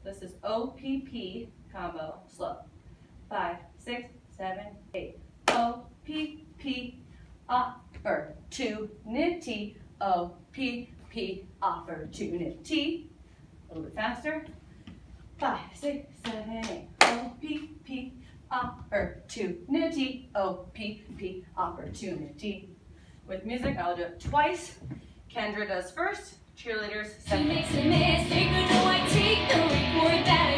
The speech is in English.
This is O-P-P combo, slow. 5, 6, 7, 8. O-P-P, opportunity. O-P-P, opportunity. A little bit faster. 5, 6, 7, 8. O-P-P, opportunity. O-P-P, opportunity. With music, I'll do it twice. Kendra does first, cheerleaders second. She makes a mistake, but no, I take the report that